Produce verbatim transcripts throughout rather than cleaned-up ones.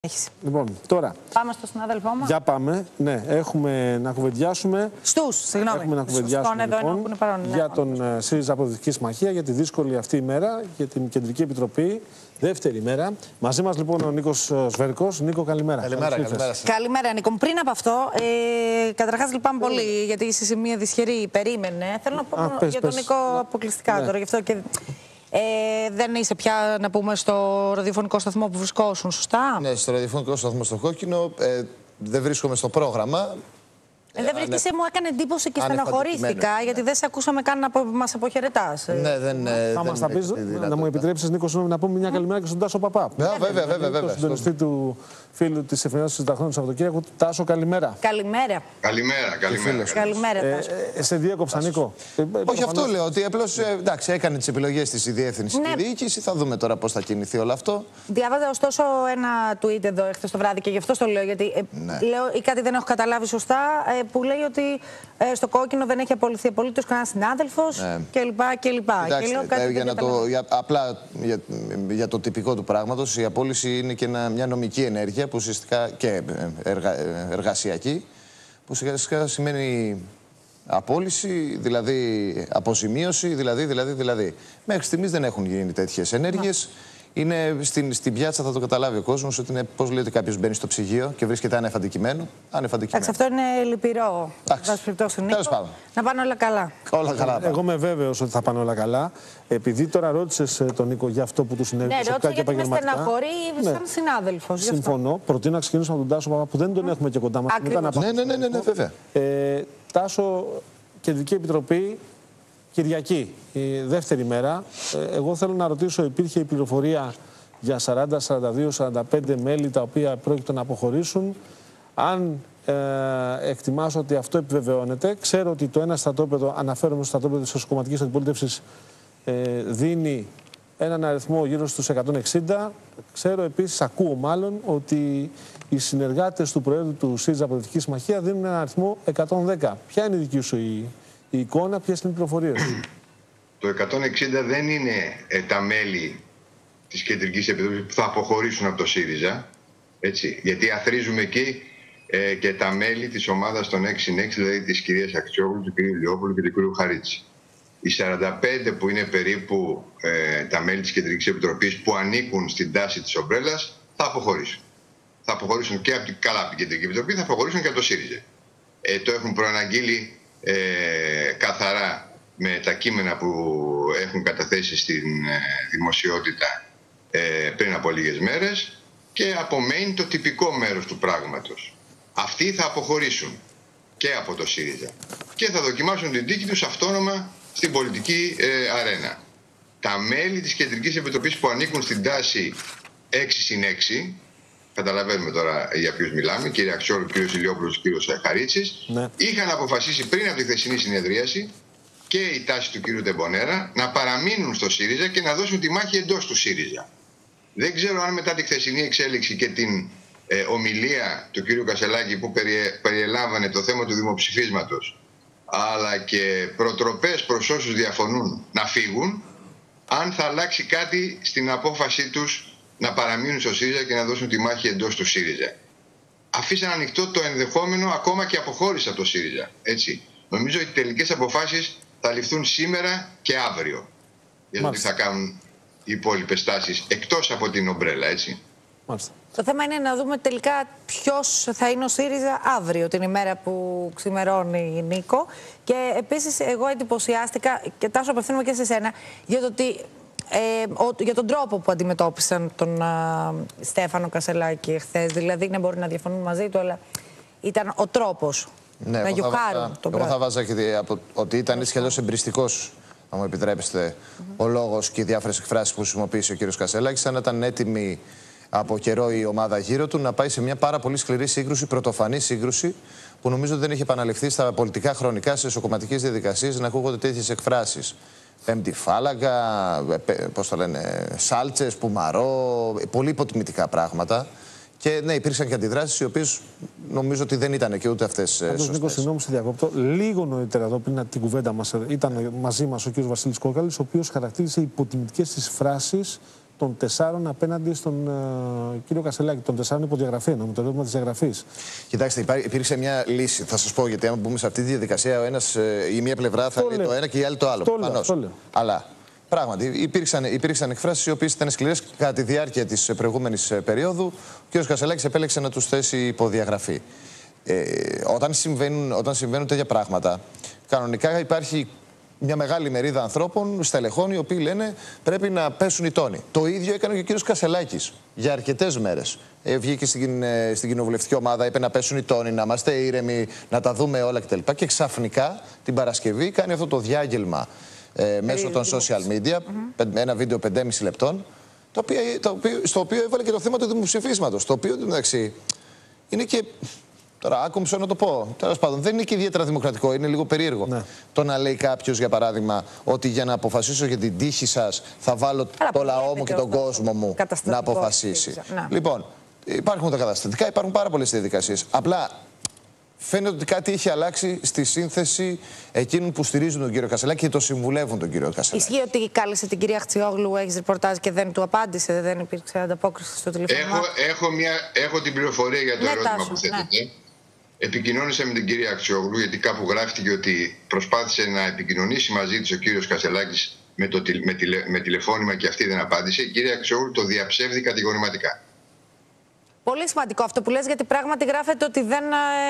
Έχεις. Λοιπόν, τώρα. Πάμε στο συνάδελφό μας. Για πάμε. Ναι, έχουμε να κουβεντιάσουμε. Στους, συγγνώμη. Έχουμε να κουβεντιάσουμε εδώ, λοιπόν, που είναι παρόν, ναι, για τον uh, ΣΥΡΙΖΑ Προοδευτική Συμμαχία, για τη δύσκολη αυτή ημέρα, για την Κεντρική Επιτροπή. Δεύτερη ημέρα. Μαζί μας λοιπόν ο Νίκος Σβέρκος. Νίκο, καλημέρα. Καλημέρα, καλημέρα σας. Καλημέρα, Νίκο. Πριν από αυτό, ε, καταρχάς λυπάμαι mm. πολύ, γιατί είσαι σε μια δυσχερή περίμενε. Θέλω να πω Α, πες, για πες. τον Νίκο αποκλειστικά ναι. τώρα. Γι' αυτό και, ε, δεν είσαι πια, να πούμε, στο ραδιοφωνικό σταθμό που βρισκόσουν, σωστά? Ναι, στο ραδιοφωνικό σταθμό στο Κόκκινο. Ε, δεν βρίσκομαι στο πρόγραμμα. Ε, δεν βρίσκεσαι, ανε... μου έκανε εντύπωση και στεναχωρήθηκα, γιατί ναι. δεν σε ακούσαμε καν να μας αποχαιρετάς. Ναι, δεν. Ε, θα μας τα πεις, να μου επιτρέψεις, Νίκο, να πούμε μια καλημέρα και στον Τάσο Παπά. Βέβαια, βέβαια, βέβαια. βέβαια. Τον συντονιστή του φίλου της Εφημερίδας του Συνταγμένου του Σαββατοκύριακου. Τάσο, καλημέρα. Καλημέρα. Καλημέρα, καλημέρα. Καλημέρα, Τάσο. Ε, σε διέκοψα, Νίκο. Όχι, αυτό λέω. Ότι απλώς εντάξει, έκανε τις επιλογές της η διεύθυνση και η διοίκηση. Θα δούμε τώρα πώς θα κινηθεί όλο αυτό. Διάβαζα ωστόσο ένα tweet εδώ εχθές το βράδυ και γι' αυτό το λέω. Γιατί λέω ή κάτι δεν έχω καταλάβει σωστά, που λέει ότι στο Κόκκινο δεν έχει απολυθεί απολύτως κανένας συνάδελφος κλπ. Απλά για, για το τυπικό του πράγματος, η απόλυση είναι και ένα, μια νομική ενέργεια που ουσιαστικά και εργα, εργασιακή, που ουσιαστικά σημαίνει απόλυση, δηλαδή αποζημίωση, δηλαδή, δηλαδή, δηλαδή. Μέχρι στιγμής δεν έχουν γίνει τέτοιες ενέργειες. Είναι στην, στην πιάτσα, θα το καταλάβει ο κόσμος, ότι είναι, πώς λέει, ότι κάποιος μπαίνει στο ψυγείο και βρίσκεται άνευ αντικειμένου. Εντάξει, αυτό είναι λυπηρό. Τέλος πάντων. Να πάνε όλα καλά. Όλα καλά. Εγώ είμαι βέβαιος ότι θα πάνε όλα καλά. Επειδή τώρα ρώτησες τον Νίκο για αυτό που του συνέβη. Ναι, ρώτησε γιατί με στεναχωρεί σαν ναι. συνάδελφος. Συμφωνώ. Προτείνω να ξεκινήσουμε από τον Τάσο Παπά, που δεν τον έχουμε και κοντά μας. Ναι, ναι, ναι, ναι, ναι, βέβαια. Ε, Τάσο, Κεντρική Επιτροπή. Κυριακή, η δεύτερη μέρα. Ε, εγώ θέλω να ρωτήσω, υπήρχε η πληροφορία για σαράντα, σαράντα δύο, σαράντα πέντε μέλη τα οποία πρόκειται να αποχωρήσουν. Αν ε, εκτιμάσω ότι αυτό επιβεβαιώνεται, ξέρω ότι το ένα στρατόπεδο, αναφέρομαι στο στρατόπεδο της κομματικής αντιπολίτευσης, ε, δίνει έναν αριθμό γύρω στους εκατόν εξήντα. Ξέρω επίσης, ακούω μάλλον, ότι οι συνεργάτες του Προέδρου του ΣΥΡΙΖΑ Προοδευτική Συμμαχία δίνουν έναν αριθμό εκατόν δέκα. Ποια είναι η δική σου η... η εικόνα, ποιες είναι οι πληροφορίες? Το εκατόν εξήντα δεν είναι ε, τα μέλη της Κεντρικής Επιτροπής που θα αποχωρήσουν από το ΣΥΡΙΖΑ. Έτσι, γιατί αθροίζουμε εκεί ε, και τα μέλη της ομάδας των έξι συν έξι, δηλαδή της κυρίας Αξιόγλου, του κυρίου Λιόπουλου και του κυρίου Χαρίτση. Οι σαράντα πέντε που είναι περίπου ε, τα μέλη της Κεντρικής Επιτροπής που ανήκουν στην τάση της ομπρέλας θα αποχωρήσουν. Θα αποχωρήσουν και από την, καλά από την Κεντρική Επιτροπή, θα αποχωρήσουν και από το ΣΥΡΙΖΑ. Ε, το έχουν προαναγγείλει Ε, καθαρά με τα κείμενα που έχουν καταθέσει στην ε, δημοσιότητα ε, πριν από λίγες μέρες, και απομένει το τυπικό μέρος του πράγματος. Αυτοί θα αποχωρήσουν και από το ΣΥΡΙΖΑ και θα δοκιμάσουν την τύχη τους αυτόνομα στην πολιτική ε, αρένα. Τα μέλη της Κεντρικής Επιτροπής που ανήκουν στην τάση έξι συν έξι, καταλαβαίνουμε τώρα για ποιους μιλάμε, κύριε Αξιόλου, κύριο Ηλιόπουλος, κύριο Χαρίτσης, ναι. είχαν αποφασίσει πριν από τη χθεσινή συνεδρίαση και η τάση του κύριου Τεμπονέρα να παραμείνουν στο ΣΥΡΙΖΑ και να δώσουν τη μάχη εντός του ΣΥΡΙΖΑ. Δεν ξέρω αν μετά τη χθεσινή εξέλιξη και την ε, ομιλία του κύριου Κασελάκη, που περιε, περιελάμβανε το θέμα του δημοψηφίσματος, αλλά και προτροπές προς όσους διαφωνούν να φύγουν, αν θα αλλάξει κάτι στην απόφασή τους να παραμείνουν στο ΣΥΡΙΖΑ και να δώσουν τη μάχη εντός του ΣΥΡΙΖΑ. Αφήσαν ανοιχτό το ενδεχόμενο ακόμα και αποχώρηση από το ΣΥΡΙΖΑ. Έτσι. Νομίζω ότι οι τελικές αποφάσεις θα ληφθούν σήμερα και αύριο. Για το τι θα κάνουν οι υπόλοιπες τάσεις εκτός από την ομπρέλα. Έτσι. Μάλιστα. Το θέμα είναι να δούμε τελικά ποιος θα είναι ο ΣΥΡΙΖΑ αύριο, την ημέρα που ξημερώνει η Νίκο. Και επίσης, εγώ εντυπωσιάστηκα, και Τάσο, απευθύνομαι και σε σένα, για το ότι. Ε, ο, για τον τρόπο που αντιμετώπισαν τον α, Στέφανο Κασελάκη εχθές. Δηλαδή, ναι, μπορεί να διαφωνούν μαζί του, αλλά ήταν ο τρόπος ναι, να γιουχάρουν τον πρόεδρο. Εγώ θα βάζα και από, ότι ήταν έτσι κι αλλιώς εμπριστικός, αν μου επιτρέπετε, mm -hmm. ο λόγος και οι διάφορες εκφράσεις που χρησιμοποίησε ο κύριος Κασελάκης, σαν να ήταν έτοιμη από καιρό η ομάδα γύρω του να πάει σε μια πάρα πολύ σκληρή σύγκρουση, πρωτοφανή σύγκρουση, που νομίζω ότι δεν έχει επαναληφθεί στα πολιτικά χρονικά, σε εσωκομματικές διαδικασίες, να ακούγονται τέτοιες εκφράσεις. Πέμπτη φάλαγγα, πώς το λένε, σάλτσες, πουμαρό, πολύ υποτιμητικά πράγματα. Και ναι, υπήρξαν και αντιδράσεις οι οποίες νομίζω ότι δεν ήταν και ούτε αυτές σωστές. Νίκο, συγγνώμη, σε διακόπτω. Λίγο νωρίτερα εδώ, πριν την κουβέντα μας, ήταν μαζί μας ο κ. Βασίλης Κόκαλης, ο οποίος χαρακτήρισε υποτιμητικές τις φράσεις των τεσσάρων απέναντι στον uh, κύριο Κασελάκη. Των τεσσάρων υποδιαγραφή, με το ερώτημα της διαγραφής. Κοιτάξτε, υπήρξε μια λύση. Θα σας πω, γιατί αν μπούμε σε αυτή τη διαδικασία, ο ένας, η μία πλευρά θα λέει το ένα και η άλλη το άλλο. Το λέω, το λέω. Αλλά πράγματι υπήρξαν, υπήρξαν εκφράσεις οι οποίες ήταν σκληρές κατά τη διάρκεια της προηγούμενης περίοδου. Ο κ. Κασελάκης επέλεξε να τους θέσει υποδιαγραφή. Ε, όταν, συμβαίνουν, όταν συμβαίνουν τέτοια πράγματα, κανονικά υπάρχει μια μεγάλη μερίδα ανθρώπων, στελεχών, οι οποίοι λένε πρέπει να πέσουν οι τόνοι. Το ίδιο έκανε και ο κύριος Κασελάκης για αρκετές μέρες. Ε, βγήκε στην, στην κοινοβουλευτική ομάδα, είπε να πέσουν οι τόνοι, να είμαστε ήρεμοι, να τα δούμε όλα κτλ. Και ξαφνικά την Παρασκευή κάνει αυτό το διάγγελμα ε, μέσω των social media, mm-hmm. ένα βίντεο πεντέμισι λεπτών, το οποίο, το οποίο, στο οποίο έβαλε και το θέμα του δημοψηφίσματος. Το οποίο εντάξει είναι και. Τώρα, άκουσα να το πω. Τέλος πάντων, δεν είναι και ιδιαίτερα δημοκρατικό, είναι λίγο περίεργο. Ναι. Το να λέει κάποιος, για παράδειγμα, ότι για να αποφασίσω για την τύχη σας θα βάλω Άρα, το λαό μου και τον κόσμο μου να αποφασίσει. Ναι. Λοιπόν, υπάρχουν τα καταστατικά, υπάρχουν πάρα πολλές διαδικασίες. Απλά φαίνεται ότι κάτι έχει αλλάξει στη σύνθεση εκείνων που στηρίζουν τον κύριο Κασελάκη και το συμβουλεύουν τον κύριο Κασελάκη. Ισχύει ότι κάλεσε την κυρία Χτσιόγλου, έχει ρεπορτάζ και δεν του απάντησε, δεν υπήρξε ανταπόκριση στο τηλέφωνο. Έχω, έχω, μια, έχω την πληροφορία για το ναι, ερώτημα τάσου, που θέτετε. Ναι. Επικοινώνησα με την κυρία Αξιόγλου, γιατί κάπου γράφτηκε ότι προσπάθησε να επικοινωνήσει μαζί της ο κύριος Κασελάκης με, το, με, τηλε, με τηλεφώνημα και αυτή δεν απάντησε. Η κυρία Αξιόγλου το διαψεύδει κατηγορηματικά. Πολύ σημαντικό αυτό που λες, γιατί πράγματι γράφεται ότι δεν,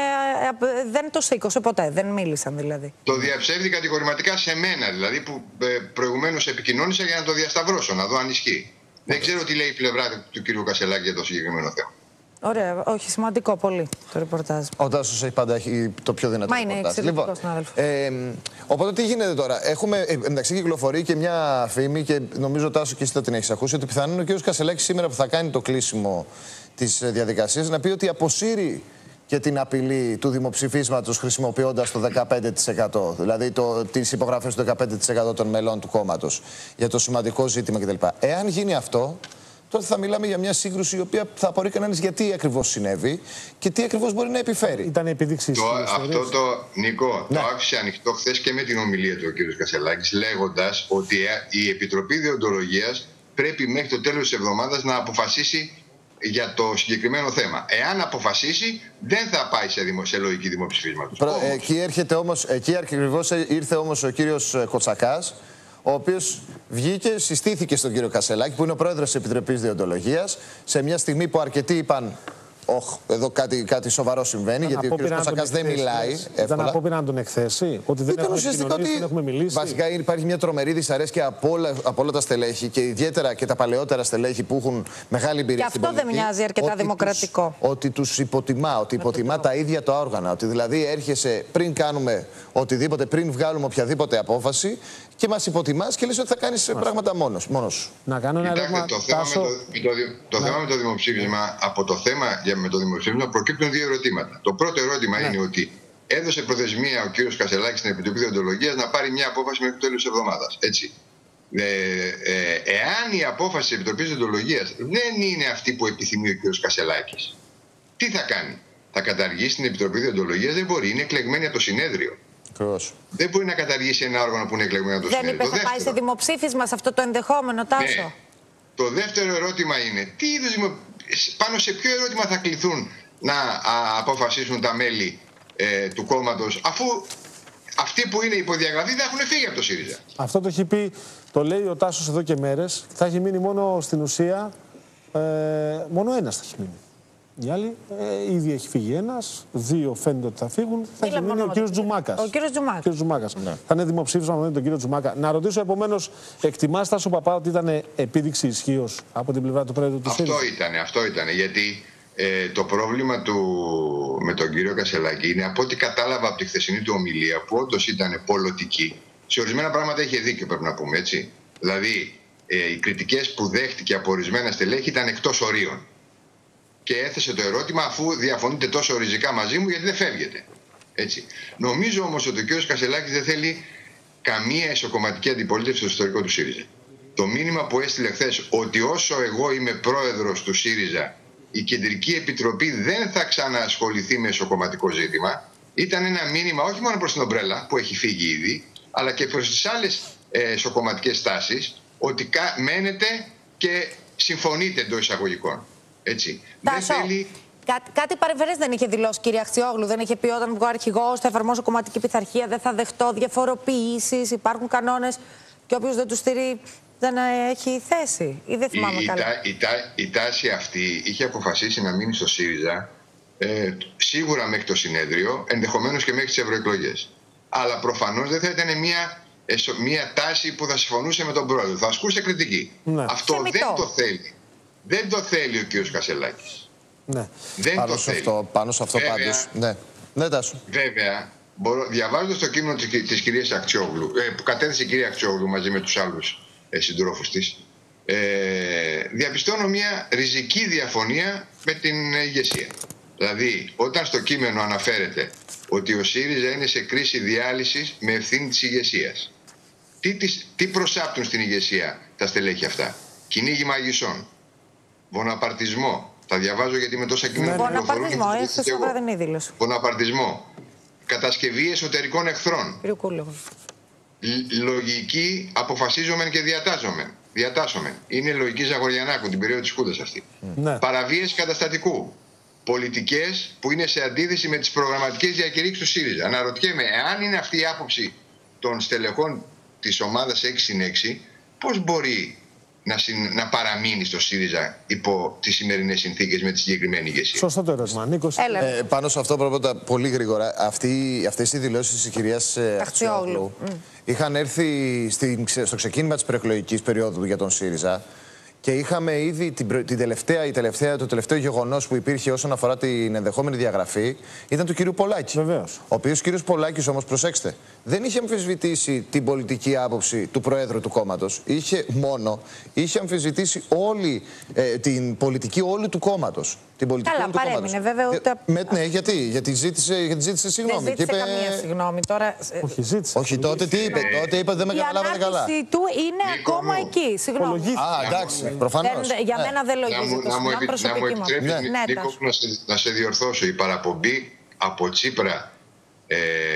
ε, δεν το σήκωσε ποτέ, δεν μίλησαν δηλαδή. Το διαψεύδει κατηγορηματικά σε μένα, δηλαδή που ε, προηγουμένως επικοινώνησα για να το διασταυρώσω, να δω αν ισχύει. Δεν ξέρω τι λέει η πλευρά του κύριου Κασελάκη για το συγκεκριμένο θέμα. Ωραία, όχι, σημαντικό πολύ το ρεπορτάζ. Ο Τάσος έχει πάντα έχει το πιο δυνατό. Μα είναι εξαιρετικό συνάδελφο. Ε, οπότε τι γίνεται τώρα. Έχουμε, ε, εντάξει, κυκλοφορεί και μια φήμη και νομίζω, Τάσο, και εσύ θα την έχεις ακούσει, ότι πιθανόν ο κ. Κασελάκης σήμερα που θα κάνει το κλείσιμο της διαδικασίας να πει ότι αποσύρει και την απειλή του δημοψηφίσματος χρησιμοποιώντας το δεκαπέντε τοις εκατό, δηλαδή το, τις υπογραφές του δεκαπέντε τοις εκατό των μελών του κόμματος για το σημαντικό ζήτημα κτλ. Εάν γίνει αυτό, τότε θα μιλάμε για μια σύγκρουση η οποία θα απορεί κανένας γιατί ακριβώς συνέβη και τι ακριβώς μπορεί να επιφέρει. Ήταν επίδειξη. Το, αυτό το, Νικό, ναι. το άφησε ανοιχτό χθες και με την ομιλία του ο κ. Κασελάκης, λέγοντας ότι η Επιτροπή Δεοντολογίας πρέπει μέχρι το τέλος της εβδομάδας να αποφασίσει για το συγκεκριμένο θέμα. Εάν αποφασίσει, δεν θα πάει σε, δημο, σε λογική δημοψηφίσματος. Προ, εκεί, έρχεται όμως, εκεί ακριβώς ήρθε όμως ο κύριος Κοτσακάς, ο οποίος βγήκε, συστήθηκε στον κύριο Κασελάκη, που είναι ο πρόεδρος της Επιτροπής Δεοντολογίας, σε μια στιγμή που αρκετοί είπαν «Ωχ, εδώ κάτι, κάτι σοβαρό συμβαίνει», γιατί ο κύριος Κοτσακάς δεν μιλάει εύκολα. Ήταν απόπειρα να τον εκθέσει, ότι δεν έχουμε επικοινωνήσει, δεν έχουμε μιλήσει. Βασικά υπάρχει μια τρομερή δυσαρέσκεια από όλα, από όλα τα στελέχη και ιδιαίτερα και τα παλαιότερα στελέχη που έχουν μεγάλη εμπειρία στην πολιτική. Και αυτό δεν μοιάζει αρκετά ότι δημοκρατικό. Τους, ότι τους υποτιμά, ότι υποτιμά τα ίδια τα όργανα. Ότι δηλαδή έρχεσαι πριν κάνουμε οτιδήποτε, πριν βγάλουμε οποιαδήποτε απόφαση και μας υποτιμάς και λες ότι θα κάνεις πράγματα μόνος, μόνος σου. Να κάνω ένα ερώτημα. Το θέμα, με το, με το, το ναι. θέμα με το δημοψήφισμα, από το θέμα για με το δημοψήφισμα προκύπτουν δύο ερωτήματα. Το πρώτο ερώτημα ναι. είναι ότι έδωσε προθεσμία ο κύριος Κασελάκης στην Επιτροπή Δεοντολογίας να πάρει μια απόφαση μέχρι το τέλος της εβδομάδας. Έτσι. Ε, ε, εάν η απόφαση της Επιτροπής Δεοντολογίας δεν είναι αυτή που επιθυμεί ο κύριος Κασελάκης, τι θα κάνει? Θα καταργήσει την Επιτροπή Δεοντολογίας? Δεν μπορεί, είναι εκλεγμένη από το συνέδριο. Ακριβώς. Δεν μπορεί να καταργήσει ένα όργανο που είναι εκλεγμένο από το συνέδριο. Δεν είπε θα πάει σε δημοψήφισμα σε αυτό το ενδεχόμενο, Τάσο. Ναι. Το δεύτερο ερώτημα είναι τι είδους δημο... πάνω σε ποιο ερώτημα θα κληθούν να α, αποφασίσουν τα μέλη ε, του κόμματος, αφού αυτοί που είναι υποδιαγραφή θα έχουν φύγει από το ΣΥΡΙΖΑ. Αυτό το έχει πει, το λέει ο Τάσος εδώ και μέρες. Θα έχει μείνει μόνο στην ουσία, ε, μόνο ένας θα έχει μείνει. Οι άλλοι, ε, ήδη έχει φύγει ένας, δύο φαίνεται ότι θα φύγουν. Θα έχει μείνει ο κύριος Τζουμάκας. Ο κύριος Τζουμάκας. Κύριος Τζουμάκας. Ναι. Θα είναι δημοψήφισμα με τον κύριο Τζουμάκα. Να ρωτήσω επομένως, εκτιμάς, Τάσο Παπά, ότι ήταν επίδειξη ισχύως από την πλευρά του πρόεδρου του ΣΥΡΙΖΑ? Αυτό ήταν, αυτό ήταν. Γιατί ε, το πρόβλημα του με τον κύριο Κασελάκη είναι, από ό,τι κατάλαβα από τη χθεσινή του ομιλία, που όντως ήταν πολιτική, σε ορισμένα πράγματα είχε δίκιο, πρέπει να πούμε έτσι. Δηλαδή, ε, οι κριτικές που δέχτηκε από ορισμένα στελέχη ήταν εκτός ορίων. Και έθεσε το ερώτημα, αφού διαφωνείτε τόσο ριζικά μαζί μου, γιατί δεν φεύγετε. Έτσι. Νομίζω όμως ότι ο κ. Κασελάκης δεν θέλει καμία ισοκομματική αντιπολίτευση στο ιστορικό του ΣΥΡΙΖΑ. Το μήνυμα που έστειλε χθες, ότι όσο εγώ είμαι πρόεδρος του ΣΥΡΙΖΑ, η Κεντρική Επιτροπή δεν θα ξαναασχοληθεί με ισοκομματικό ζήτημα, ήταν ένα μήνυμα όχι μόνο προς την ομπρέλα, που έχει φύγει ήδη, αλλά και προς τις άλλες ε, ισοκομματικές τάσεις, ότι μένετε και συμφωνείτε εντός εισαγωγικών. Έτσι. Τάσο, δεν θέλει... Κά, κάτι παρεμφερές δεν είχε δηλώσει, κύριε Αξιόγλου. Δεν είχε πει όταν βγω αρχηγός, θα εφαρμόσω κομματική πειθαρχία, δεν θα δεχτώ διαφοροποιήσεις, υπάρχουν κανόνες και όποιος δεν τους στηρεί δεν έχει θέση. Ή δεν θυμάμαι η, καλά. Η, η, η τάση αυτή είχε αποφασίσει να μείνει στο ΣΥΡΙΖΑ ε, σίγουρα μέχρι το συνέδριο, ενδεχομένως και μέχρι τις ευρωεκλογές. Αλλά προφανώς δεν θα ήταν μια, μια τάση που θα συμφωνούσε με τον πρόεδρο. Θα ασκούσε κριτική. Ναι. Αυτό δεν το θέλει. Δεν το θέλει ο κ. Κασελάκης. Ναι. Δεν πάνω, το σε θέλει. Αυτό, πάνω σε αυτό βέβαια, πάντως. Ναι. Ναι, Τάσο. Βέβαια, διαβάζοντας το κείμενο της, της κυρίας Αξιόγλου, ε, που κατέθεσε η κυρία Αξιόγλου μαζί με τους άλλους ε, συντρόφους της, ε, διαπιστώνω μια ριζική διαφωνία με την ηγεσία. Δηλαδή, όταν στο κείμενο αναφέρεται ότι ο ΣΥΡΙΖΑ είναι σε κρίση διάλυσης με ευθύνη της ηγεσίας, τι, τι προσάπτουν στην ηγεσία τα στελέχη αυτά? Κυνήγι μαγισσών, βοναπαρτισμό. Τα διαβάζω γιατί με τόσα κείμενα που Βοναπαρτισμό, έτσι στο βραδινή δήλωση. Βοναπαρτισμό. Κατασκευή εσωτερικών εχθρών. Λογική αποφασίζομεν και διατάζομεν. Διατάσσομεν. Είναι λογική Ζαγοριανάκου, την περίοδο της Χούντας αυτή. Mm. Παραβίαση καταστατικού. Πολιτικές που είναι σε αντίθεση με τις προγραμματικές διακηρύξεις του ΣΥΡΙΖΑ. Αναρωτιέμαι, εάν είναι αυτή η άποψη των στελεχών της ομάδας έξι συν έξι, πώς μπορεί να, συν, να παραμείνει στο ΣΥΡΙΖΑ υπό τις σημερινές συνθήκες με τη συγκεκριμένη ηγεσία? Σωστό το ερώτημα, Νίκος. Ε, πάνω σε αυτό πρώτα πολύ γρήγορα, αυτή, αυτές οι δηλώσεις της κυρίας Αξιόγλου mm. είχαν έρθει στην, στο ξεκίνημα της προεκλογικής περίοδου για τον ΣΥΡΙΖΑ. Και είχαμε ήδη την, την τελευταία, η τελευταία, το τελευταίο γεγονός που υπήρχε όσον αφορά την ενδεχόμενη διαγραφή ήταν του κυρίου Πολάκη. Βεβαίως. Ο οποίος κύριος Πολάκης όμως, προσέξτε, δεν είχε αμφισβητήσει την πολιτική άποψη του Προέδρου του κόμματος. Είχε μόνο, είχε αμφισβητήσει όλη ε, την πολιτική όλου του κόμματος. Την πολιτική Καλά, παρέμεινε βέβαια ούτε... Με, ναι, γιατί, γιατί ζήτησε, γιατί ζήτησε συγγνώμη. Δεν ζήτησε είπε... καμία συγγνώμη. Τώρα... Όχι, ζήτησε. Όχι, τότε τι είπε, ναι. τότε είπε δεν με καταλάβατε καλά. Η του είναι Νίκο ακόμα μου. εκεί, συγγνώμη. Α, εντάξει, προφανώς. Δεν, για ναι. μένα δεν λογίζεται. Να, μου, επι, να μου επιτρέπεις, ναι. Νίκο, να, σε, να σε διορθώσω. Η παραπομπή από Τσίπρα ε,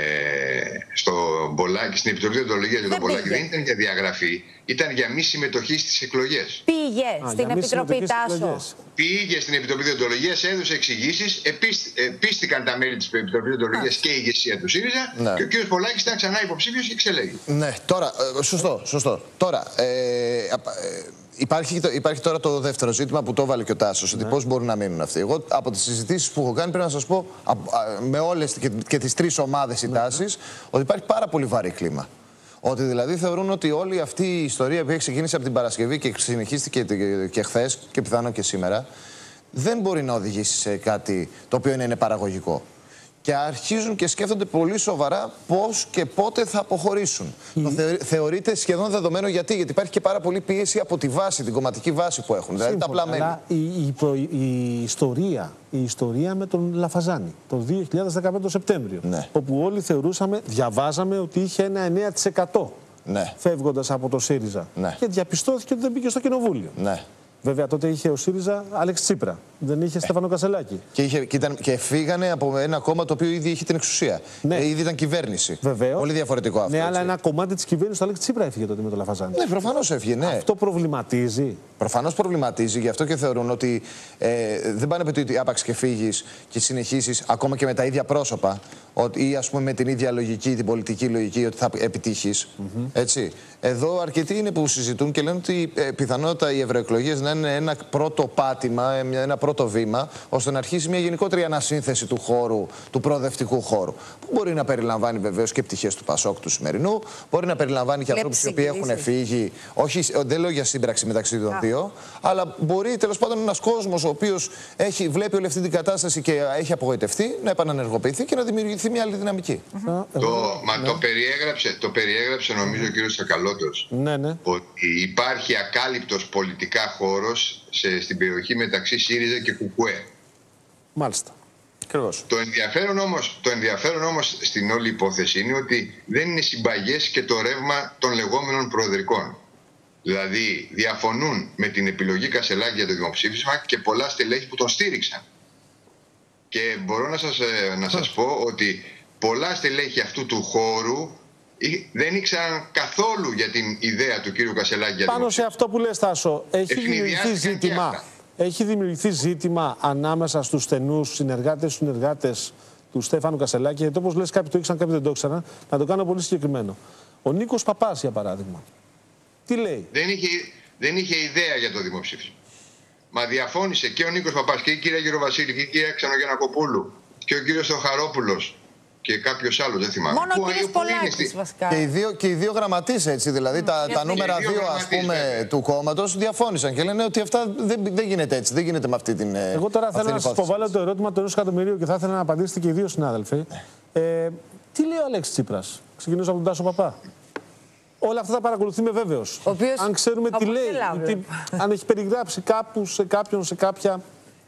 στο Πολάκη, στην Επιτροπή Διοντολογίας για τον Πολάκη δεν ήταν για διαγραφή, ήταν για μη συμμετοχή στις εκλογές. Πήγε Α, στην Επιτροπή Τάσο. Πήγε στην Επιτροπή Διοντολογίας, έδωσε εξηγήσεις, πίστηκαν τα μέλη της Επιτροπής Διοντολογίας και η ηγεσία του ΣΥΡΙΖΑ ναι. και ο κ. Πολάκης ήταν ξανά υποψήφιος και εξελέγει. Ναι, τώρα, σωστό, σωστό. Τώρα, ε, ε, Υπάρχει, υπάρχει τώρα το δεύτερο ζήτημα που το έβαλε και ο Τάσος, ναι. ότι πώς μπορούν να μείνουν αυτοί. Εγώ από τις συζητήσεις που έχω κάνει πρέπει να σας πω α, α, με όλες και, και τις τρεις ομάδες οι ναι. τάσεις ότι υπάρχει πάρα πολύ βαρύ κλίμα. Ότι δηλαδή θεωρούν ότι όλη αυτή η ιστορία που έχει ξεκινήσει από την Παρασκευή και συνεχίστηκε και, και, και χθες και πιθανόν και σήμερα δεν μπορεί να οδηγήσει σε κάτι το οποίο είναι παραγωγικό. Και αρχίζουν και σκέφτονται πολύ σοβαρά πώς και πότε θα αποχωρήσουν. Mm. Το θε, θεωρείται σχεδόν δεδομένο γιατί, γιατί υπάρχει και πάρα πολύ πίεση από τη βάση, την κομματική βάση που έχουν. Δηλαδή τα απλά μέλη. Αλλά η, η, προ, η, ιστορία, η ιστορία με τον Λαφαζάνη το δύο χιλιάδες δεκαπέντε το Σεπτέμβριο, ναι. όπου όλοι θεωρούσαμε, διαβάζαμε ότι είχε ένα εννέα τοις εκατό ναι. φεύγοντας από το ΣΥΡΙΖΑ. Ναι. Και διαπιστώθηκε ότι δεν μπήκε στο κοινοβούλιο. Ναι. Βέβαια τότε είχε ο ΣΥΡΙΖΑ Άλεξ Τσίπρα. Δεν είχε ε. Στέφανο Κασελάκη. Και, είχε, και, ήταν, και φύγανε από ένα κόμμα το οποίο ήδη είχε την εξουσία. Ναι. Ε, ήδη ήταν κυβέρνηση. Βεβαίως. Πολύ διαφορετικό αυτό. Ναι, έτσι. αλλά ένα κομμάτι τη κυβέρνηση του Άλεξ Τσίπρα έφυγε τότε με το Λαφαζάνη. Ναι, προφανώς έφυγε. Ναι. Αυτό προβληματίζει. Προφανώς προβληματίζει, γι' αυτό και θεωρούν ότι ε, δεν πάνε ότι άπαξ και φύγει και συνεχίσει ακόμα και με τα ίδια πρόσωπα ότι, ή ας πούμε με την ίδια λογική, την πολιτική λογική, ότι θα επιτύχει. Mm-hmm. Έτσι. Εδώ αρκετοί είναι που συζητούν και λένε ότι ε, πιθανότατα οι ευρωεκλογές να είναι ένα πρώτο πάτημα, ένα πρώτο βήμα, ώστε να αρχίσει μια γενικότερη ανασύνθεση του χώρου, του προοδευτικού χώρου. Που μπορεί να περιλαμβάνει βεβαίως και πτυχές του Πασόκ του σημερινού, μπορεί να περιλαμβάνει και ανθρώπους οι οποίοι έχουν φύγει. Όχι, δεν λέω για σύμπραξη μεταξύ των δύο, αλλά μπορεί τέλος πάντων ένας κόσμος ο οποίος έχει, βλέπει όλη αυτή την κατάσταση και έχει απογοητευτεί να επανανεργοποιηθεί και να δημιουργηθεί μια άλλη δυναμική. Mm-hmm. Το, μα ναι. το, περιέγραψε, το περιέγραψε νομίζω ο κύριος Σακαλώτος ναι, ναι. ότι υπάρχει ακάλυπτος πολιτικά χώρος σε, στην περιοχή μεταξύ ΣΥΡΙΖΑ και ΚΚΕ. Μάλιστα. Το ενδιαφέρον, όμως, το ενδιαφέρον όμως στην όλη υπόθεση είναι ότι δεν είναι συμπαγές και το ρεύμα των λεγόμενων προεδρικών. Δηλαδή διαφωνούν με την επιλογή Κασελάκη για το δημοψήφισμα και πολλά στελέχη που τον στήριξαν. Και μπορώ να σας, να σας πω ότι πολλά στελέχη αυτού του χώρου δεν ήξεραν καθόλου για την ιδέα του κύριου Κασελάκη. Πάνω σε αυτό που λες, Τάσο, έχει δημιουργηθεί ζήτημα, έχει δημιουργηθεί ζήτημα ανάμεσα στους στενούς συνεργάτες, συνεργάτες του Στέφανου Κασελάκη, γιατί όπως λες κάποιοι το ήξεραν, κάποιοι δεν το ήξεραν. Να το κάνω πολύ συγκεκριμένο. Ο Νίκος Παπάς, για παράδειγμα, τι λέει? Δεν είχε, δεν είχε ιδέα για το δημοψήφισμα. Μα διαφώνησε και ο Νίκος Παπάς και η κυρία Γεροβασίλη και η κυρία Ξανογεννακοπούλου και ο κύριος Θεοχαρόπουλος και κάποιος άλλος, δεν θυμάμαι. Μόνο ο κύριος Πολάκης, βασικά. Και οι δύο, και οι δύο γραμματείς, έτσι, δηλαδή mm. τα, τα νούμερα δύο, ας πούμε, βέβαια, του κόμματος διαφώνησαν και λένε ότι αυτά δεν, δεν γίνεται έτσι, δεν γίνεται με αυτή την. Εγώ τώρα θέλω να σας υποβάλω το ερώτημα του ενός εκατομμυρίου και θα ήθελα να απαντήσετε και οι δύο συνάδελφοι. Ε, τι λέει ο Αλέξης Τσίπρας? Ξεκινήσω από τον Τάσο Παπά. Όλα αυτά τα παρακολουθούμε βέβαιος. Αν ξέρουμε τι λέει, τι, αν έχει περιγράψει κάπου σε κάποιον, σε κάποια.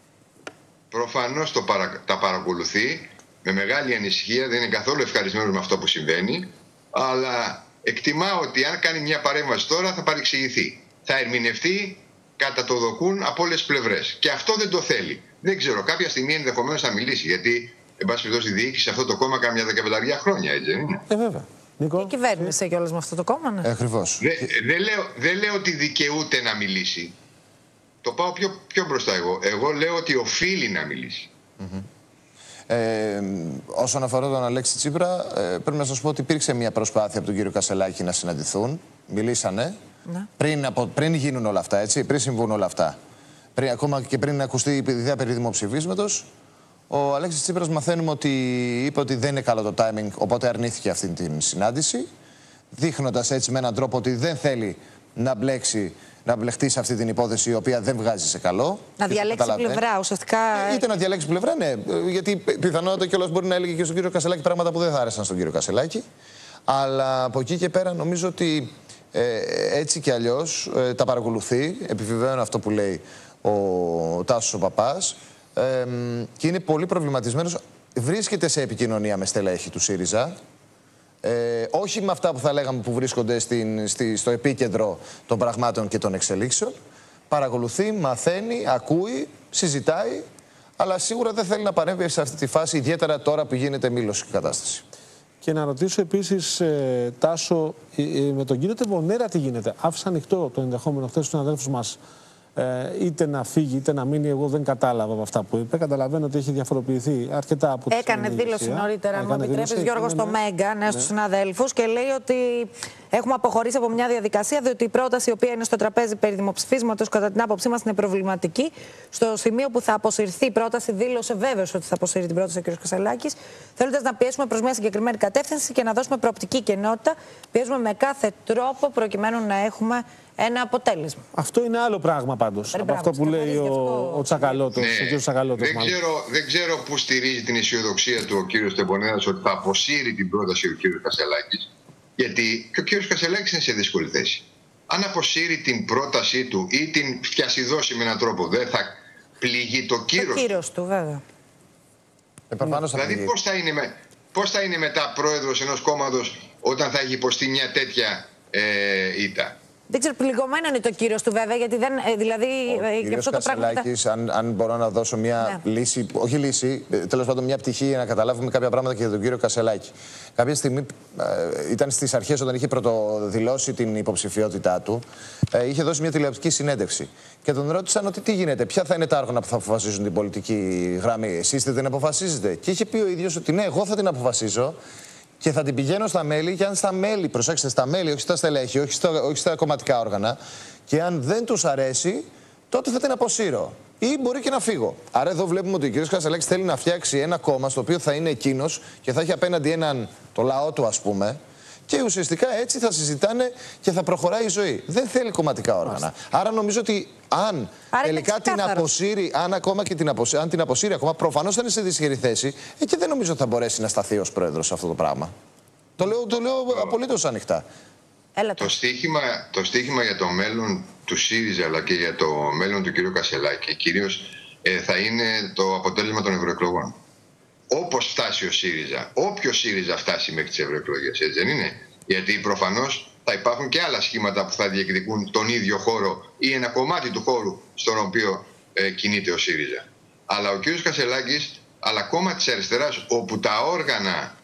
Προφανώς το παρα, τα παρακολουθεί με μεγάλη ανησυχία, δεν είναι καθόλου ευχαριστημένος με αυτό που συμβαίνει, αλλά εκτιμά ότι αν κάνει μια παρέμβαση τώρα θα παρεξηγηθεί. Θα ερμηνευτεί κατά το δοκούν από όλες τις πλευρές. Και αυτό δεν το θέλει. Δεν ξέρω, κάποια στιγμή ενδεχομένως θα μιλήσει, γιατί εν πάση περιπτώσει διοίκησε αυτό το κόμμα καμιά δεκαπενταριά χρόνια, έτσι δεν είναι? Ε, βέβαια. Νίκο. Και κυβέρνησε κιόλας με αυτό το κόμμα, ναι. Ακριβώς. Δεν δε λέω, δε λέω ότι δικαιούται να μιλήσει. Το πάω πιο, πιο μπροστά εγώ. Εγώ λέω ότι οφείλει να μιλήσει. Mm-hmm. Ε, όσον αφορά τον Αλέξη Τσίπρα, ε, πρέπει να σας πω ότι υπήρξε μια προσπάθεια από τον κύριο Κασελάκη να συναντηθούν. Μιλήσανε. Ναι. Πριν, από, πριν γίνουν όλα αυτά, έτσι, πριν συμβούν όλα αυτά. Πριν, ακόμα και πριν ακουστεί η ιδέα περί δημοψηφίσματος, ο Αλέξης Τσίπρας μαθαίνουμε ότι είπε ότι δεν είναι καλό το timing, οπότε αρνήθηκε αυτή την συνάντηση, δείχνοντας έτσι με έναν τρόπο ότι δεν θέλει να μπλέξει, να μπλεχτεί σε αυτή την υπόθεση η οποία δεν βγάζει σε καλό. Να διαλέξει πλευρά, ουσιαστικά. Είτε να διαλέξει πλευρά, ναι. Γιατί πιθανότατα κιόλας μπορεί να έλεγε και στον κύριο Κασελάκη πράγματα που δεν θα άρεσαν στον κύριο Κασελάκη. Αλλά από εκεί και πέρα νομίζω ότι ε, έτσι κι αλλιώς ε, τα παρακολουθεί. Επιβεβαίωνω αυτό που λέει ο Τάσος ο Παπάς. Ε, και είναι πολύ προβληματισμένος. Βρίσκεται σε επικοινωνία με στελέχη του ΣΥΡΙΖΑ. Ε, όχι με αυτά που θα λέγαμε που βρίσκονται στην, στη, στο επίκεντρο των πραγμάτων και των εξελίξεων. Παρακολουθεί, μαθαίνει, ακούει, συζητάει, αλλά σίγουρα δεν θέλει να παρέμβει σε αυτή τη φάση, ιδιαίτερα τώρα που γίνεται μήλωση η κατάσταση. Και να ρωτήσω επίσης, ε, Τάσο, ε, ε, με τον κύριο Τεμπονέρα τι γίνεται? Άφησα ανοιχτό το ενδεχόμενο χθες στους συναδέλφους μας ε, είτε να φύγει είτε να μείνει. Εγώ δεν κατάλαβα από αυτά που είπε. Καταλαβαίνω ότι έχει διαφοροποιηθεί αρκετά από την Έκανε δήλωση νωρίτερα, αν μου επιτρέπεις, Γιώργο, στο Μέγκα, ναι, στους συναδέλφους, και λέει ότι έχουμε αποχωρήσει από μια διαδικασία, διότι η πρόταση η οποία είναι στο τραπέζι περί δημοψηφίσματος, κατά την άποψή μας, είναι προβληματική. Στο σημείο που θα αποσυρθεί η πρόταση, δήλωσε βέβαιος ότι θα αποσύρει την πρόταση ο κ. Κασελάκης, θέλοντας να πιέσουμε προς μια συγκεκριμένη κατεύθυνση και να δώσουμε προοπτική και ενότητα. Πιέζουμε με κάθε τρόπο προκειμένου να έχουμε ένα αποτέλεσμα. Αυτό είναι άλλο πράγμα πάντως από αυτό που λέει ο, ο Τσακαλώτος. Ναι, ο Τσακαλώτος δεν, ξέρω, δεν ξέρω πού στηρίζει την αισιοδοξία του ο κύριος Τεμπονέρας ότι θα αποσύρει την πρόταση ο κύριος Κασελάκης. Γιατί και ο κύριος Κασελάκης είναι σε δύσκολη θέση. Αν αποσύρει την πρότασή του ή την φτιασιδώσει με έναν τρόπο, δεν θα πληγεί το κύρος, το κύρος του, βέβαια. Επανάλως δηλαδή πώς θα, είναι με, πώς θα είναι μετά πρόεδρος ενός κόμματος όταν θα έχει υποστεί μια τέτοια ε, ήττα? Δεν ξέρω, πληγωμένο είναι το κύρος του, βέβαια, γιατί δεν. Δηλαδή, ο κύριος Κασελάκης, αν, αν μπορώ να δώσω μια ναι. λύση, όχι λύση, τέλος πάντων μια πτυχή για να καταλάβουμε κάποια πράγματα και για τον κύριο Κασελάκη. Κάποια στιγμή, ε, ήταν στις αρχές όταν είχε πρωτοδηλώσει την υποψηφιότητά του, ε, είχε δώσει μια τηλεοπτική συνέντευξη. Και τον ρώτησαν ότι τι γίνεται, ποια θα είναι τα άργονα που θα αποφασίζουν την πολιτική γραμμή, εσείς δεν την αποφασίζετε? Και είχε πει ο ίδιος ότι ναι, εγώ θα την αποφασίζω. Και θα την πηγαίνω στα μέλη, και αν στα μέλη, προσέξτε, στα μέλη, όχι στα στελέχη, όχι στα, όχι στα κομματικά όργανα, και αν δεν τους αρέσει, τότε θα την αποσύρω. Ή μπορεί και να φύγω. Άρα εδώ βλέπουμε ότι ο κ. Κασελάκης θέλει να φτιάξει ένα κόμμα στο οποίο θα είναι εκείνος και θα έχει απέναντι έναν, το λαό του, ας πούμε, και ουσιαστικά έτσι θα συζητάνε και θα προχωράει η ζωή. Δεν θέλει κομματικά όργανα. Άρα νομίζω ότι αν Άρα τελικά την αποσύρει, αν ακόμα και την αποσύρει, αν την αποσύρει ακόμα, προφανώς θα είναι σε δύσκολη θέση, ε, και δεν νομίζω ότι θα μπορέσει να σταθεί ως πρόεδρος σε αυτό το πράγμα. Το λέω, το λέω απολύτως ανοιχτά. Έλα, το, στίχημα, το στίχημα για το μέλλον του ΣΥΡΙΖΑ αλλά και για το μέλλον του κ. Κασελάκη κυρίως ε, θα είναι το αποτέλεσμα των ευρωεκλογών. Όπως φτάσει ο ΣΥΡΙΖΑ, όποιο ΣΥΡΙΖΑ φτάσει μέχρι τις ευρωεκλογές, έτσι δεν είναι? Γιατί προφανώς θα υπάρχουν και άλλα σχήματα που θα διεκδικούν τον ίδιο χώρο ή ένα κομμάτι του χώρου στον οποίο ε, κινείται ο ΣΥΡΙΖΑ. Αλλά ο κ. Κασελάκης, αλλά κόμμα της αριστεράς, όπου τα όργανα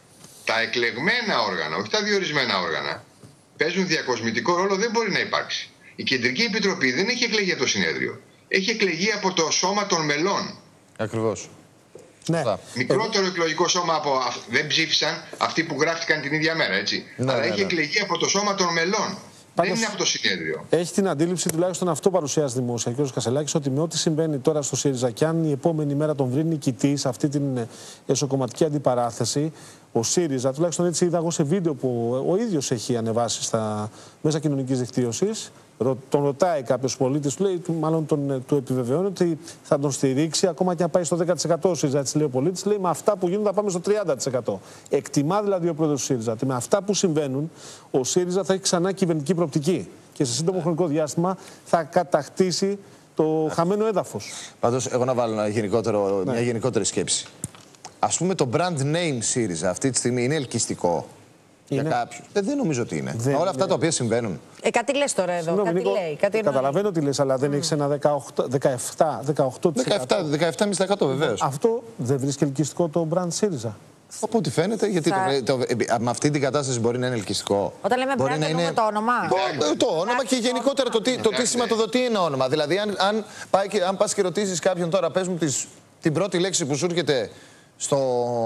τα εκλεγμένα όργανα, όχι τα διορισμένα όργανα, παίζουν διακοσμητικό ρόλο, δεν μπορεί να υπάρξει. Η Κεντρική Επιτροπή δεν έχει εκλεγεί από το συνέδριο. Έχει εκλεγεί από το σώμα των μελών. Ακριβώς. Ναι. Μικρότερο εκλογικό σώμα από. Δεν ψήφισαν αυτοί που γράφτηκαν την ίδια μέρα, έτσι. Ναι, Αλλά ναι, έχει ναι. εκλεγεί από το σώμα των μελών. Πάντως, δεν είναι από το συνέδριο. Έχει την αντίληψη, τουλάχιστον αυτό παρουσιάζει δημόσια ο κ. Κασελάκης, ότι με ό,τι συμβαίνει τώρα στο ΣΥΡΙΖΑ και αν η επόμενη μέρα τον βρει νικητή σε αυτή την εσωκομματική αντιπαράθεση, ο ΣΥΡΙΖΑ, τουλάχιστον έτσι είδα εγώ σε βίντεο που ο ίδιος έχει ανεβάσει στα μέσα κοινωνικής δικτύωσης, τον ρωτάει κάποιος πολίτης, του λέει, μάλλον τον, του επιβεβαιώνει ότι θα τον στηρίξει ακόμα και αν πάει στο δέκα τοις εκατό ο ΣΥΡΙΖΑ. Έτσι λέει ο πολίτης, λέει με αυτά που γίνονται θα πάμε στο τριάντα τοις εκατό. Εκτιμά δηλαδή ο πρόεδρος του ΣΥΡΙΖΑ ότι με αυτά που συμβαίνουν ο ΣΥΡΙΖΑ θα έχει ξανά κυβερνητική προοπτική και σε σύντομο χρονικό διάστημα θα κατακτήσει το χαμένο έδαφος. Πάντως, εγώ να βάλω ένα γενικότερο, ναι. μια γενικότερη σκέψη. Ας πούμε το brand name ΣΥΡΙΖΑ αυτή τη στιγμή είναι ελκυστικό. Είναι. Για κάποιους. Δεν, δεν νομίζω ότι είναι. Δεν, όλα αυτά ναι. τα οποία συμβαίνουν. Ε, κάτι λες τώρα εδώ. Συγνώμη, κάτι Νίκο, λέει. Κάτι καταλαβαίνω τι λες, αλλά δεν mm. έχεις ένα δεκαοκτώ, δεκαεπτά, δεκαοκτώ τοις εκατό. δεκαεπτά κόμμα πέντε τοις εκατό βεβαίως. Αυτό δεν βρίσκει ελκυστικό το brand ΣΥΡΙΖΑ. Από ό,τι φαίνεται, γιατί θα... το, το, με αυτή την κατάσταση μπορεί να είναι ελκυστικό. Όταν λέμε brand, να είναι το όνομα. Το, το όνομα και γενικότερα το τι, το τι σηματοδοτεί ένα όνομα. Δηλαδή, αν, αν, πάει και, αν πας και ρωτήσεις κάποιον τώρα, πες μου τις, την πρώτη λέξη που σου έρχεται. Στο,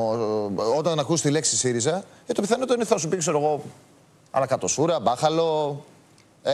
όταν ακούς τη λέξη ΣΥΡΙΖΑ, ε, το πιθανότερο είναι θα σου πει, ξέρω εγώ, ανακατοσούρα, μπάχαλο, ε,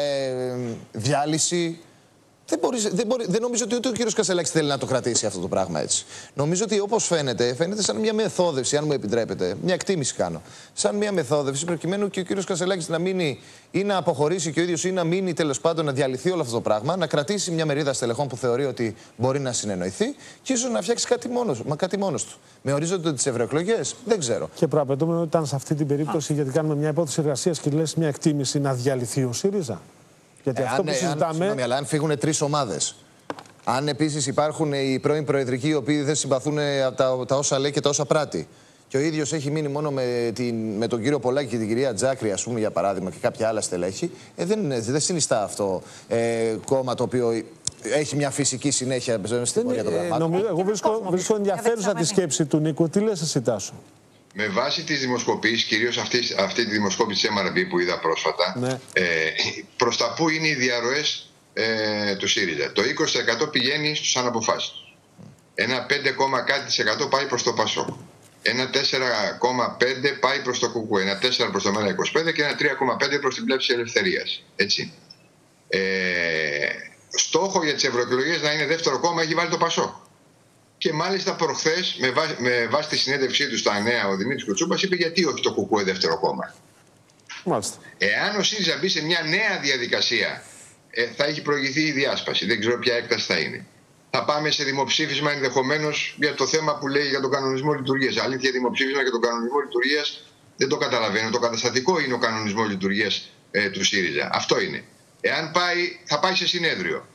διάλυση. Δεν, μπορείς, δεν, μπορεί, δεν νομίζω ότι ούτε ο κύριος Κασελάκης θέλει να το κρατήσει αυτό το πράγμα έτσι. Νομίζω ότι όπως φαίνεται, φαίνεται σαν μια μεθόδευση, αν μου επιτρέπετε, μια εκτίμηση κάνω. Σαν μια μεθόδευση προκειμένου και ο κύριος Κασελάκης να μείνει ή να αποχωρήσει και ο ίδιος ή να μείνει τέλος πάντων να διαλυθεί όλο αυτό το πράγμα, να κρατήσει μια μερίδα στελεχών που θεωρεί ότι μπορεί να συνεννοηθεί και ίσως να φτιάξει κάτι μόνος, μα κάτι μόνος του. Με ορίζοντα τις ευρωεκλογές, δεν ξέρω. Και προαπαιτούμενο ήταν σε αυτή την περίπτωση, γιατί κάνουμε μια υπόθεση εργασίας και λες μια εκτίμηση να διαλυθεί ο ΣΥΡΙΖΑ. Γιατί ε, αυτό αν, που συζητάμε... Αν, συγγνώμη, αλλά αν φύγουν τρεις ομάδες, αν επίσης υπάρχουν οι πρώην προεδρικοί οι οποίοι δεν συμπαθούν τα, τα όσα λέει και τα όσα πράττει, και ο ίδιος έχει μείνει μόνο με, την, με τον κύριο Πολάκη και την κυρία Τζάκρη, ας πούμε, για παράδειγμα, και κάποια άλλα στελέχη, ε, δεν, δεν συνιστά αυτό ε, κόμμα το οποίο έχει μια φυσική συνέχεια στην πορεία των πραγμάτων. Εγώ βρίσκω, βρίσκω ενδιαφέρουσα τη σκέψη του Νίκο. Τι λες εσύ, Τάσο? Με βάση τις δημοσκοπήσεις, κυρίως αυτή, αυτή τη δημοσκόπηση της εμ αρ μπι που είδα πρόσφατα, ναι. ε, προς τα πού είναι οι διαρροές ε, του ΣΥΡΙΖΑ. Το είκοσι τοις εκατό πηγαίνει στους αναποφάσιστους. Ένα πέντε, κάτι τοις εκατό πάει προς το ΠΑΣΟΚ. Ένα τέσσερα κόμμα πέντε τοις εκατό πάει προς το ΚΚΕ. Ένα τέσσερα προς το ΜΕΡΑ είκοσι πέντε και ένα τρία κόμμα πέντε τοις εκατό προς την Πλεύση Ελευθερίας. Έτσι. Ε, στόχο για τις ευρωεκλογές να είναι δεύτερο κόμμα έχει βάλει το ΠΑΣΟΚ. Και μάλιστα προχθές, με, βά, με βάση τη συνέντευξή του στα νέα, ο Δημήτρης Κουτσούπας είπε γιατί όχι το ΚΚΕ δεύτερο κόμμα. Μάλιστα. Εάν ο ΣΥΡΙΖΑ μπει σε μια νέα διαδικασία, ε, θα έχει προηγηθεί η διάσπαση. Δεν ξέρω ποια έκταση θα είναι. Θα πάμε σε δημοψήφισμα ενδεχομένως για το θέμα που λέει για τον κανονισμό λειτουργίας. Αλήθεια, δημοψήφισμα για τον κανονισμό λειτουργίας δεν το καταλαβαίνω. Το καταστατικό είναι ο κανονισμός λειτουργίας ε, του ΣΥΡΙΖΑ. Αυτό είναι. Εάν πάει, θα πάει σε συνέδριο.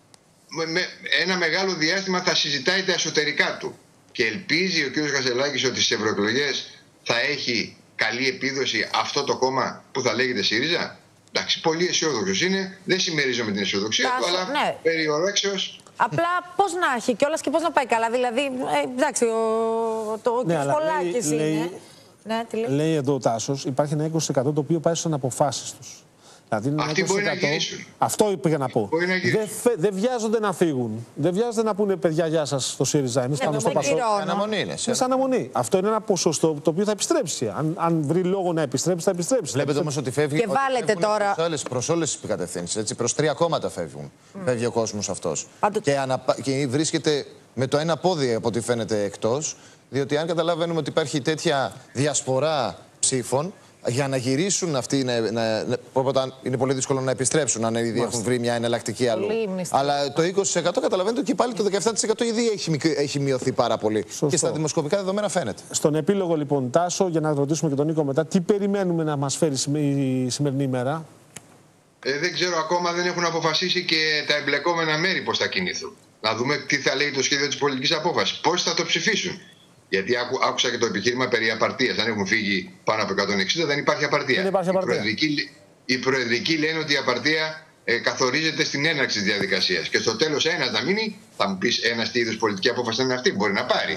Με ένα μεγάλο διάστημα θα συζητάει τα εσωτερικά του. Και ελπίζει ο κ. Κασελάκης ότι στις ευρωεκλογές θα έχει καλή επίδοση αυτό το κόμμα που θα λέγεται ΣΥΡΙΖΑ. Εντάξει, πολύ αισιόδοξος είναι. Δεν συμμερίζομαι την αισιοδοξία του, αλλά ναι. περί ορέξεως. Απλά πώς να έχει κιόλας και πώς να πάει καλά. Δηλαδή, ε, εντάξει, ο, το, ο ναι, κ. Πολάκης είναι. Λέει, ναι, τι λέει. λέει εδώ ο Τάσος, υπάρχει ένα είκοσι τοις εκατό το οποίο πάει στους αναποφάσεις τους. Δηλαδή, αυτοί μπορεί να γυρίσουν. Αυτό πήγα να πω. Δεν δε βιάζονται να φύγουν. Δεν βιάζονται να πούνε παιδιά, γεια σας στο ΣΥΡΙΖΑ. Εμείς πάμε στο ΠΑΣΟΚ. Αναμονή είναι. Είναι σαν αναμονή. Αυτό είναι ένα ποσοστό το οποίο θα επιστρέψει. Αν, αν βρει λόγο να επιστρέψει, θα επιστρέψει. Βλέπετε όμως ότι φεύγει. Και βάλετε τώρα. Προς όλες τις κατευθύνσεις. Προς τρία κόμματα φεύγουν. Mm. Φεύγει ο κόσμος αυτός. Πάντου... Και, αναπα... και βρίσκεται με το ένα πόδι από ό,τι φαίνεται εκτός. Διότι αν καταλαβαίνουμε ότι υπάρχει τέτοια διασπορά ψήφων. Για να γυρίσουν αυτοί, να, να, να, είναι πολύ δύσκολο να επιστρέψουν αν ήδη έχουν βρει μια εναλλακτική αλλού. Αλλά το είκοσι τοις εκατό καταλαβαίνετε ότι πάλι το δεκαεπτά τοις εκατό ήδη έχει, έχει μειωθεί πάρα πολύ. Σωστό. Και στα δημοσκοπικά δεδομένα φαίνεται. Στον επίλογο λοιπόν, Τάσο, για να ρωτήσουμε και τον Νίκο μετά, τι περιμένουμε να μας φέρει η σημερινή ημέρα? Ε, δεν ξέρω ακόμα, δεν έχουν αποφασίσει και τα εμπλεκόμενα μέρη πώς θα κινηθούν. Να δούμε τι θα λέει το σχέδιο της πολιτικής απόφασης. Πώς θα το ψηφίσουν. Γιατί άκου, άκουσα και το επιχείρημα περί απαρτίας. Αν έχουν φύγει πάνω από εκατόν εξήντα, δεν υπάρχει απαρτία. Δεν υπάρχει απαρτία. Οι, προεδρικοί, οι προεδρικοί λένε ότι η απαρτία ε, καθορίζεται στην έναρξη της διαδικασίας. Και στο τέλος ένας να μείνει, θα μου πεις ένας τι είδους πολιτική απόφαση είναι αυτή, μπορεί να πάρει. Yeah.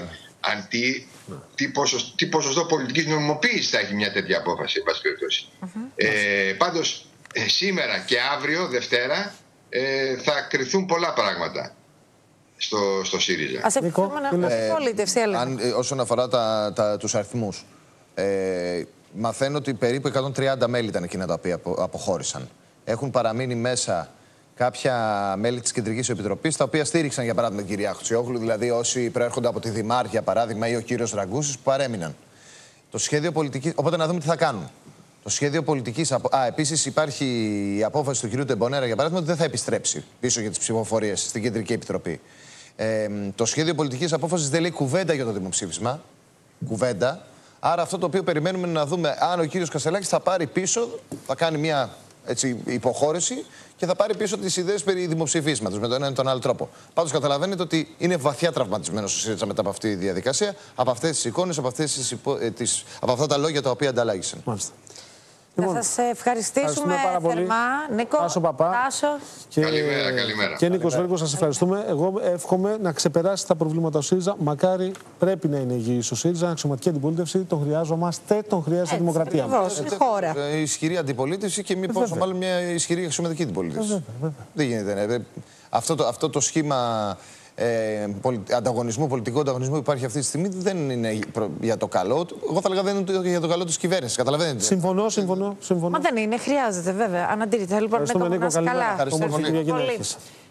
αν τι, τι, ποσοστό, τι ποσοστό πολιτικής νομιμοποίησης θα έχει μια τέτοια απόφαση, εν πάση περιπτώσει. Mm-hmm. ε, πάντως, ε, σήμερα και αύριο, Δευτέρα, ε, θα κρυθούν πολλά πράγματα στο, στο ΣΥΡΙΖΑ. Ας ευχηθούμε να έχουμε πολίτευση, έλεγα. Αν, ε, όσον αφορά τα, τα, τους αριθμούς, ε, μαθαίνω ότι περίπου εκατόν τριάντα μέλη ήταν εκείνα τα οποία απο, αποχώρησαν. Έχουν παραμείνει μέσα κάποια μέλη της Κεντρικής Επιτροπής, τα οποία στήριξαν για παράδειγμα την κυρία Χτσιόγλου, δηλαδή όσοι προέρχονται από τη Δημάρχ, για παράδειγμα, ή ο κύριος Ραγκούσης, που παρέμειναν. Το σχέδιο πολιτικής. Οπότε να δούμε τι θα κάνουν. Το σχέδιο πολιτικής. Α, επίσης υπάρχει η απόφαση του κυρίου Τεμπονέρα, για παράδειγμα, ότι δεν θα επιστρέψει πίσω για τις ψηφοφορίες στην Κεντρική Επιτροπή. Ε, το σχέδιο πολιτικής απόφασης δεν λέει κουβέντα για το δημοψήφισμα. Κουβέντα. Άρα αυτό το οποίο περιμένουμε είναι να δούμε αν ο κύριος Κασελάκης θα πάρει πίσω, θα κάνει μια έτσι, υποχώρηση και θα πάρει πίσω τις ιδέες περί δημοψηφίσματος με τον ένα ή τον άλλο τρόπο. Πάντως καταλαβαίνετε ότι είναι βαθιά τραυματισμένος ο ΣΥΡΙΖΑ μετά από αυτή τη διαδικασία, από αυτές τις εικόνες, από, αυτές τις υπο... τις... από αυτά τα λόγια τα οποία ανταλλάγησαν. Μάλιστα. Λοιπόν, να σας ευχαριστήσουμε πάρα πολύ. θερμά. Νίκο, Τάσο Παπά. Τάσο. Και, καλημέρα, καλημέρα. Και Νίκος Βέργος, σας ευχαριστούμε. Εγώ εύχομαι να ξεπεράσει τα προβλήματα ο ΣΥΡΙΖΑ. Μακάρι πρέπει να είναι υγιής ο ΣΥΡΙΖΑ, αξιωματική αντιπολίτευση. Τον χρειάζομαστε, τον χρειάζεται η δημοκρατία. Ακριβώς, η χώρα. Ε, ισχυρή αντιπολίτευση και μη πόσο μάλλον μια ισχυρή αξιωματική αντιπολίτευση. Βέβαια, βέβαια. Δεν γίνεται. Ναι. Αυτό, το, αυτό το σχήμα ε, πολι... ανταγωνισμού, πολιτικού ανταγωνισμού που υπάρχει αυτή τη στιγμή δεν είναι για το καλό. Εγώ θα έλεγα δεν είναι για το καλό της κυβέρνησης. Καταλαβαίνετε. Συμφωνώ, συμφωνώ, συμφωνώ. Μα δεν είναι, χρειάζεται βέβαια. Αναντήρητα. Λοιπόν, Νίκο, να είσαι καλά. Ευχαριστούμε πολύ. πολύ.